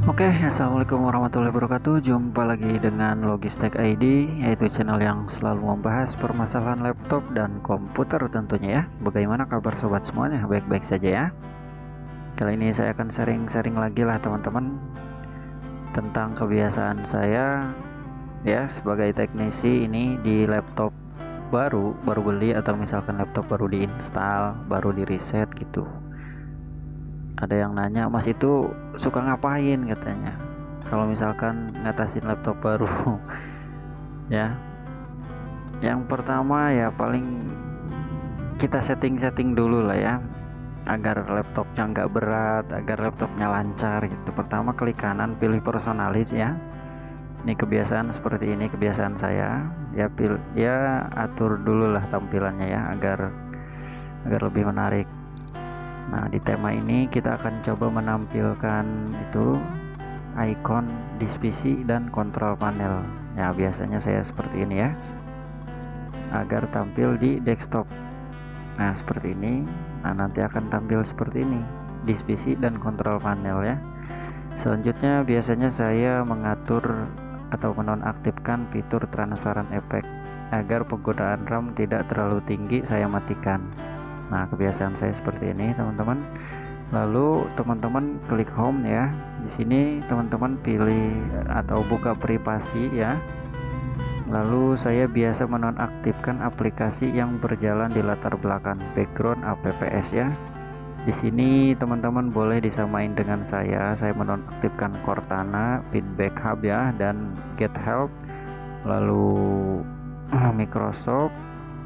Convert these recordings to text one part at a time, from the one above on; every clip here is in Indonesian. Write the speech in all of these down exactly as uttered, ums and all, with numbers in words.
Oke, assalamualaikum warahmatullahi wabarakatuh. Jumpa lagi dengan Logistek I D, yaitu channel yang selalu membahas permasalahan laptop dan komputer tentunya ya. Bagaimana kabar sobat semuanya? Baik-baik saja ya. Kali ini saya akan sharing-sharing lagi lah teman-teman tentang kebiasaan saya ya sebagai teknisi ini di laptop baru, baru beli atau misalkan laptop baru diinstal, baru di reset gitu. Ada yang nanya, Mas itu suka ngapain katanya kalau misalkan ngatasin laptop baru. Ya, yang pertama ya paling kita setting-setting dulu lah ya, agar laptopnya nggak berat, agar laptopnya lancar gitu. Pertama klik kanan, pilih personalis ya. Ini kebiasaan seperti ini, kebiasaan saya ya, pil ya atur dulu lah tampilannya ya, agar agar lebih menarik. Nah, di tema ini kita akan coba menampilkan itu icon disk P C dan kontrol panel. Ya, biasanya saya seperti ini ya, agar tampil di desktop. Nah, seperti ini. Nah, nanti akan tampil seperti ini, disk P C dan kontrol panel ya. Selanjutnya biasanya saya mengatur atau menonaktifkan fitur transparan effect agar penggunaan RAM tidak terlalu tinggi, saya matikan. Nah, kebiasaan saya seperti ini teman-teman. Lalu teman-teman klik home ya. Di sini teman-teman pilih atau buka privasi ya. Lalu saya biasa menonaktifkan aplikasi yang berjalan di latar belakang, background apps ya. Di sini teman-teman boleh disamain dengan saya. Saya menonaktifkan Cortana, Feedback Hub ya, dan Get Help. Lalu Microsoft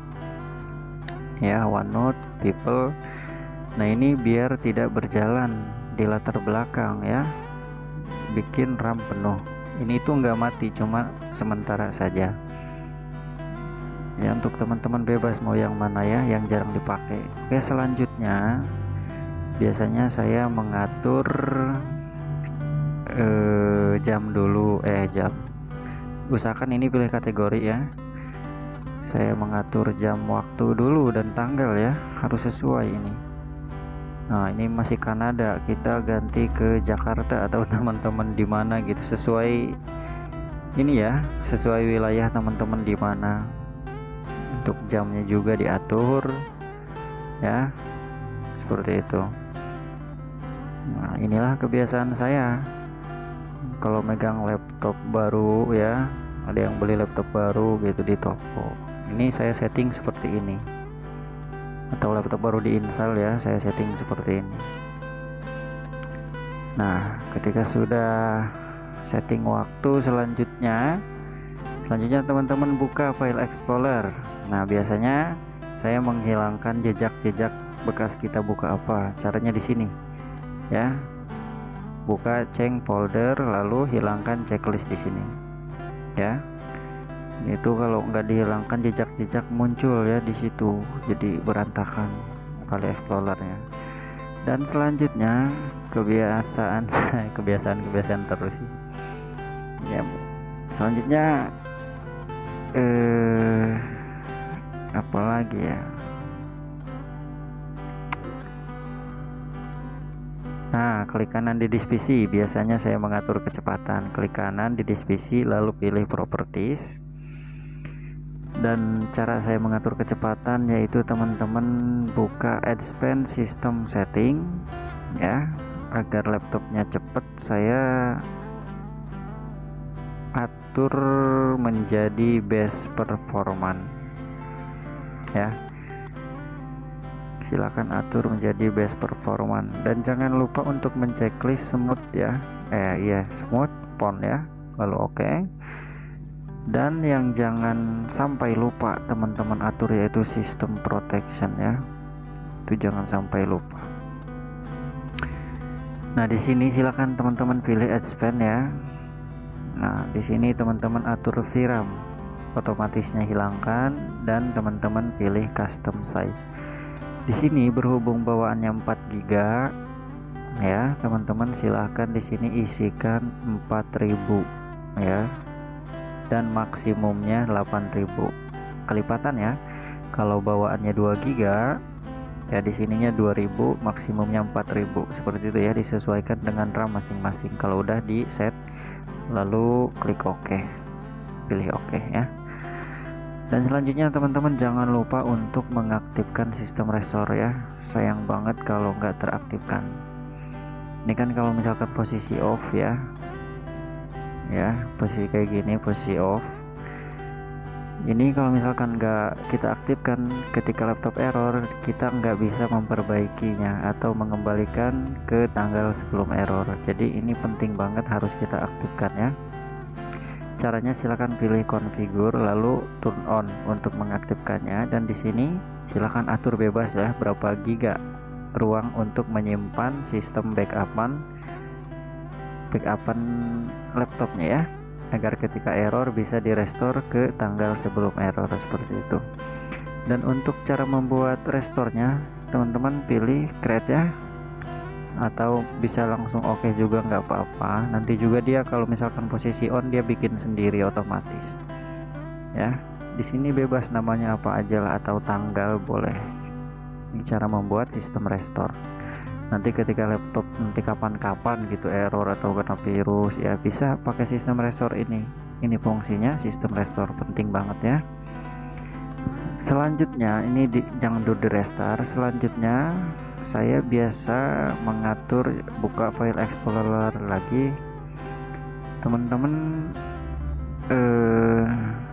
ya, OneNote, People. Nah, ini biar tidak berjalan di latar belakang ya, bikin RAM penuh. Ini tuh nggak mati, cuma sementara saja ya. Untuk teman-teman bebas mau yang mana ya, yang jarang dipakai. Oke, selanjutnya biasanya saya mengatur eh, jam dulu eh jam usahakan ini pilih kategori ya. Saya mengatur jam waktu dulu dan tanggal ya, harus sesuai ini. Nah, ini masih Kanada, kita ganti ke Jakarta atau teman-teman di mana gitu, sesuai ini ya, sesuai wilayah teman-teman di mana. Untuk jamnya juga diatur ya, seperti itu. Nah, inilah kebiasaan saya kalau megang laptop baru ya. Ada yang beli laptop baru gitu di toko, ini saya setting seperti ini. Atau laptop baru diinstal ya, saya setting seperti ini. Nah, ketika sudah setting waktu, selanjutnya selanjutnya teman-teman buka file explorer. Nah, biasanya saya menghilangkan jejak-jejak bekas kita buka apa. Caranya di sini ya. Buka change folder, lalu hilangkan checklist di sini ya. Itu kalau nggak dihilangkan jejak-jejak muncul ya di situ, jadi berantakan file explorernya. Dan selanjutnya kebiasaan saya kebiasaan-kebiasaan terus sih ya. Selanjutnya eh apalagi ya. Nah, klik kanan di disk P C. Biasanya saya mengatur kecepatan. Klik kanan di disk P C, lalu pilih properties. Dan cara saya mengatur kecepatan yaitu teman-teman buka Advanced System Setting ya, agar laptopnya cepat. Saya atur menjadi best performance ya. Silakan atur menjadi best performance, dan jangan lupa untuk menceklis smooth ya. Eh iya, smooth font ya. Lalu oke. Okay. Dan yang jangan sampai lupa teman-teman atur yaitu system protection ya. Itu jangan sampai lupa. Nah, di sini silakan teman-teman pilih advance ya. Nah, di sini teman-teman atur V RAM, otomatisnya hilangkan, dan teman-teman pilih custom size. Di sini berhubung bawaannya empat giga ya, teman-teman silahkan di sini isikan empat ribu ya. Dan maksimumnya delapan ribu kelipatan ya. Kalau bawaannya dua giga Ya di sininya dua ribu, maksimumnya empat ribu, seperti itu ya, disesuaikan dengan RAM masing-masing. Kalau udah di set, lalu klik OK, pilih OK ya. Dan selanjutnya teman-teman jangan lupa untuk mengaktifkan sistem restore ya, sayang banget kalau nggak teraktifkan. Ini kan kalau misalkan posisi off ya, ya posisi kayak gini, posisi off. Ini kalau misalkan nggak kita aktifkan, ketika laptop error kita nggak bisa memperbaikinya atau mengembalikan ke tanggal sebelum error. Jadi ini penting banget, harus kita aktifkan ya. Caranya silahkan pilih configure lalu turn on untuk mengaktifkannya, dan di sini silahkan atur bebas ya berapa giga ruang untuk menyimpan sistem backupan backupan laptopnya ya, agar ketika error bisa direstore ke tanggal sebelum error, seperti itu. Dan untuk cara membuat restorenya teman-teman pilih create ya, atau bisa langsung oke okay juga nggak apa-apa. Nanti juga dia kalau misalkan posisi on dia bikin sendiri otomatis ya. Di sini bebas namanya apa aja lah, atau tanggal boleh. Ini cara membuat sistem restore. Nanti ketika laptop nanti kapan-kapan gitu error atau kena virus ya, bisa pakai sistem restore ini. Ini fungsinya sistem restore, penting banget ya. Selanjutnya ini di, jangan dulu di restart. Selanjutnya saya biasa mengatur buka file explorer lagi teman-teman. eh,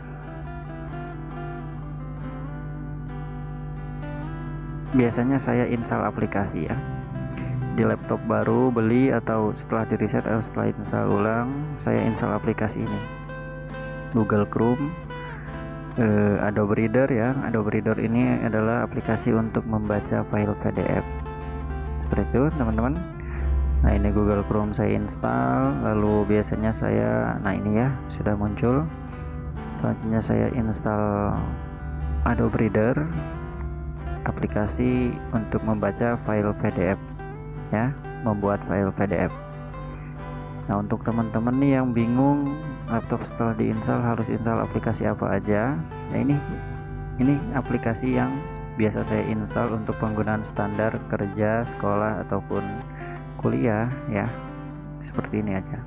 biasanya saya install aplikasi ya di laptop baru beli, atau setelah di reset atau setelah install ulang, saya install aplikasi ini. Google Chrome, eh, Adobe Reader ya. Adobe Reader ini adalah aplikasi untuk membaca file P D F. Seperti itu teman-teman. Nah ini Google Chrome saya install, lalu biasanya saya, nah ini ya sudah muncul. Selanjutnya saya install Adobe Reader, aplikasi untuk membaca file P D F ya, membuat file P D F. Nah untuk teman-teman nih yang bingung laptop setelah diinstal harus install aplikasi apa aja, ya ini ini aplikasi yang biasa saya install untuk penggunaan standar kerja, sekolah ataupun kuliah ya, seperti ini aja.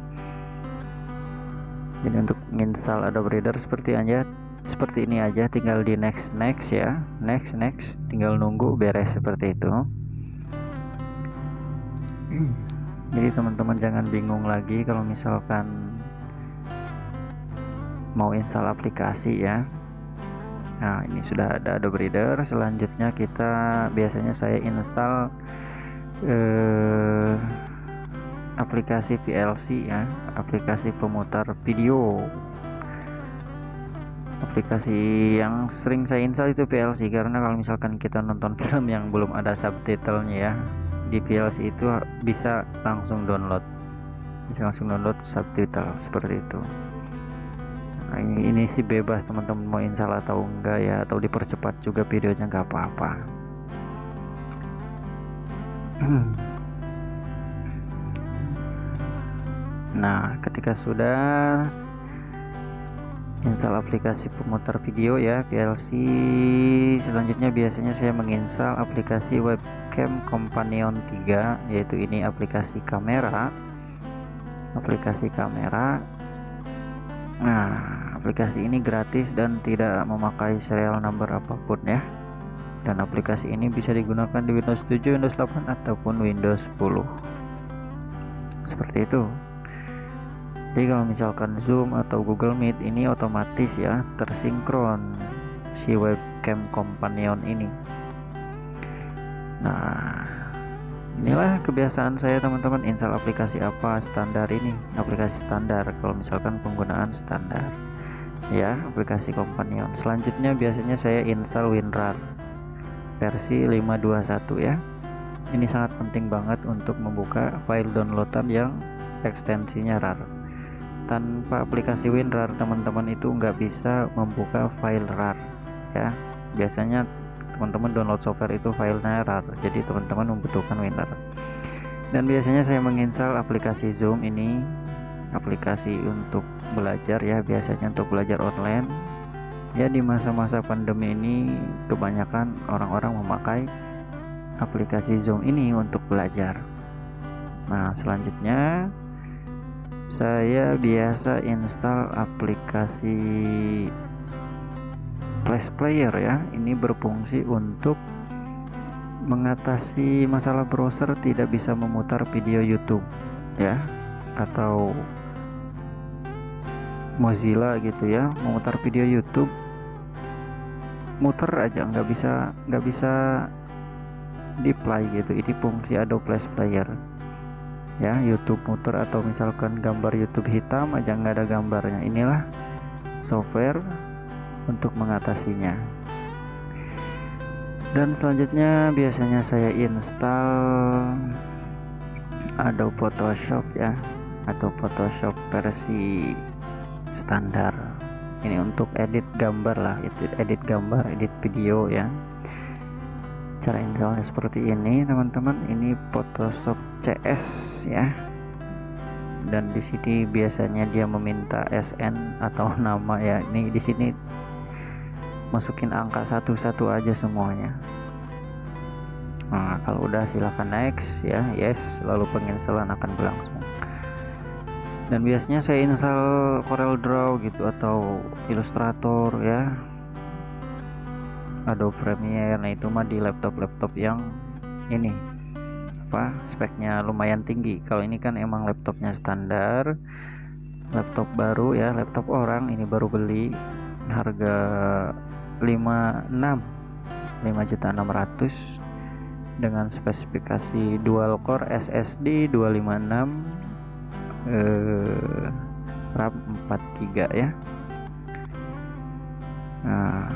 Jadi untuk menginstal Adobe Reader seperti aja seperti ini aja, tinggal di next next ya, next next, tinggal nunggu beres seperti itu. Jadi teman-teman jangan bingung lagi kalau misalkan mau install aplikasi ya. Nah ini sudah ada Adobe Reader. Selanjutnya kita biasanya saya install eh, aplikasi V L C ya, aplikasi pemutar video. Aplikasi yang sering saya install itu V L C, karena kalau misalkan kita nonton film yang belum ada subtitlenya ya, di V L C itu bisa langsung download bisa langsung download subtitle seperti itu. Nah, ini, ini sih bebas teman-teman mau install atau enggak ya, atau dipercepat juga videonya nggak apa-apa. Nah ketika sudah install aplikasi pemutar video ya V L C, selanjutnya biasanya saya menginstal aplikasi Webcam Companion tiga, yaitu ini aplikasi kamera aplikasi kamera. Nah aplikasi ini gratis dan tidak memakai serial number apapun ya, dan aplikasi ini bisa digunakan di Windows tujuh, Windows delapan ataupun Windows sepuluh, seperti itu. Jadi kalau misalkan Zoom atau Google Meet ini otomatis ya tersinkron si Webcam Companion ini. Nah inilah kebiasaan saya teman-teman, install aplikasi apa standar ini, aplikasi standar kalau misalkan penggunaan standar ya, aplikasi Companion. Selanjutnya biasanya saya install WinRAR versi lima dua satu ya. Ini sangat penting banget untuk membuka file downloadan yang ekstensinya RAR. Tanpa aplikasi WinRAR teman-teman itu nggak bisa membuka file RAR ya. Biasanya teman-teman download software itu filenya RAR, jadi teman-teman membutuhkan WinRAR. Dan biasanya saya menginstal aplikasi Zoom ini, aplikasi untuk belajar ya, biasanya untuk belajar online ya. Di masa-masa pandemi ini kebanyakan orang-orang memakai aplikasi Zoom ini untuk belajar. Nah, selanjutnya saya biasa install aplikasi Flash Player ya. Ini berfungsi untuk mengatasi masalah browser tidak bisa memutar video YouTube ya, atau Mozilla gitu ya, memutar video YouTube muter aja nggak bisa nggak bisa di play gitu. Ini fungsi Adobe Flash Player ya. YouTube muter atau misalkan gambar YouTube hitam aja nggak ada gambarnya, inilah software untuk mengatasinya. Dan selanjutnya biasanya saya install Adobe Photoshop ya, atau Photoshop versi standar. Ini untuk edit gambar lah, edit, edit gambar, edit video ya. Cara installnya seperti ini teman-teman. Ini Photoshop C S ya. Dan di sini biasanya dia meminta S N atau nama ya. Ini di sini masukin angka satu-satu aja semuanya. Nah, kalau udah silahkan next ya, yes, lalu penginstalan akan berlangsung. Dan biasanya saya install Corel Draw gitu, atau Illustrator ya, Adobe Premiere. Nah, itu mah di laptop-laptop yang ini apa speknya lumayan tinggi. Kalau ini kan emang laptopnya standar, laptop baru ya, laptop orang ini baru beli, harga lima juta enam ratus ribu dengan spesifikasi dual core S S D dua lima enam, eh, RAM empat giga ya. Nah,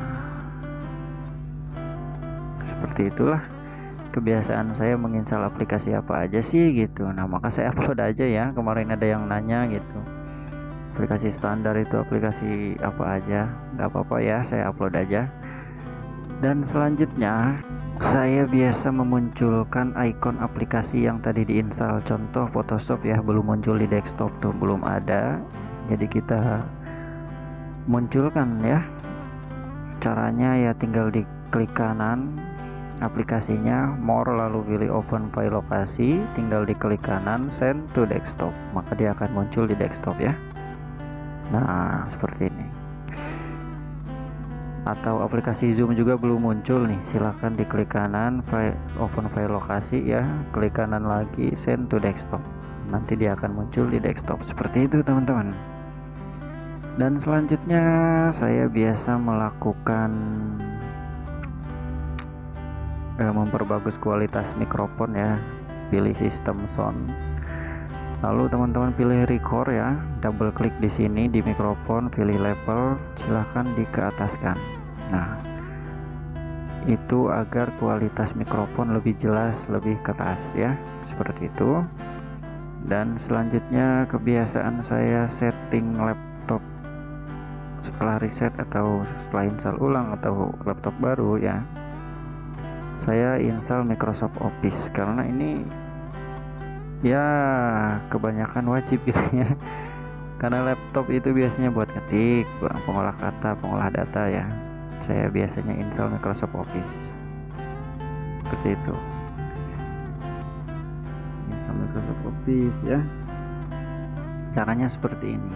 seperti itulah kebiasaan saya menginstal aplikasi apa aja sih gitu. Nah, maka saya upload aja ya. Kemarin ada yang nanya gitu, aplikasi standar itu aplikasi apa aja. Nggak apa-apa ya, saya upload aja. Dan selanjutnya saya biasa memunculkan icon aplikasi yang tadi diinstal. Contoh Photoshop ya, belum muncul di desktop tuh, belum ada. Jadi kita munculkan ya. Caranya ya tinggal diklik kanan aplikasinya, more, lalu pilih open file lokasi, tinggal diklik kanan send to desktop, maka dia akan muncul di desktop ya. Nah, seperti ini. Atau aplikasi Zoom juga belum muncul nih, silahkan diklik kanan file, open file lokasi ya, klik kanan lagi send to desktop, nanti dia akan muncul di desktop. Seperti itu teman-teman. Dan selanjutnya saya biasa melakukan eh, memperbagus kualitas mikrofon ya, pilih sistem sound, lalu teman-teman pilih record ya, double klik di sini di mikrofon, pilih level, silahkan dikeataskan. Nah, itu agar kualitas mikrofon lebih jelas, lebih keras ya, seperti itu. Dan selanjutnya kebiasaan saya setting laptop setelah reset atau setelah install ulang atau laptop baru ya, saya install Microsoft Office, karena ini ya kebanyakan wajib gitu ya, karena laptop itu biasanya buat ketik, buat pengolah kata, pengolah data ya. Saya biasanya install Microsoft Office seperti itu, install Microsoft Office ya. Caranya seperti ini.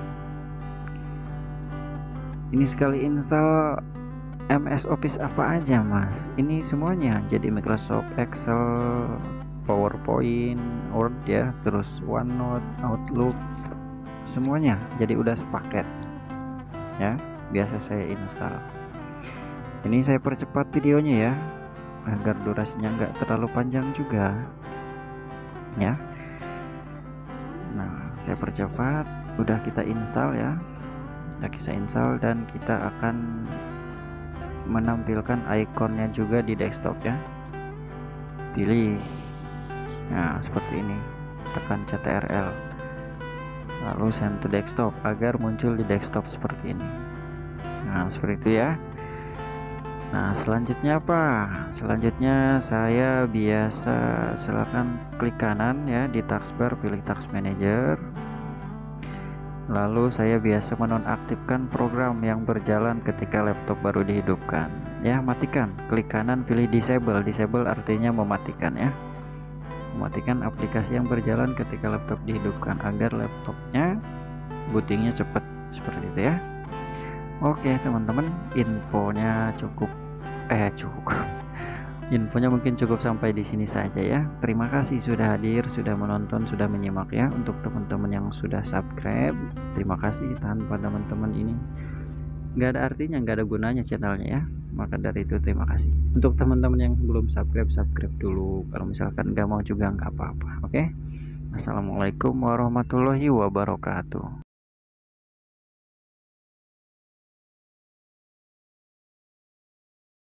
Ini sekali install M S Office apa aja mas? Ini semuanya, jadi Microsoft Excel, PowerPoint, Word ya, terus OneNote, Outlook, semuanya jadi udah sepaket ya. Biasa saya install. Ini saya percepat videonya ya, agar durasinya nggak terlalu panjang juga ya. Nah, saya percepat, udah kita install ya, udah kita install, dan kita akan menampilkan ikonnya juga di desktop ya. Pilih, nah seperti ini, tekan C T R L, lalu send to desktop agar muncul di desktop seperti ini. Nah, seperti itu ya. Nah, selanjutnya apa? Selanjutnya saya biasa silakan klik kanan ya di taskbar, pilih task manager. Lalu saya biasa menonaktifkan program yang berjalan ketika laptop baru dihidupkan. ya, matikan. Klik kanan pilih disable. Disable artinya mematikan ya, mematikan aplikasi yang berjalan ketika laptop dihidupkan agar laptopnya bootingnya cepat, seperti itu ya. Oke teman-teman, infonya cukup eh cukup infonya mungkin cukup sampai di sini saja ya. Terima kasih sudah hadir, sudah menonton, sudah menyimak ya. Untuk teman-teman yang sudah subscribe, terima kasih. Tanpa teman-teman ini nggak ada artinya, nggak ada gunanya channelnya ya. Maka dari itu terima kasih. Untuk teman-teman yang belum subscribe, subscribe dulu. Kalau misalkan nggak mau juga nggak apa-apa. Oke. Assalamualaikum warahmatullahi wabarakatuh.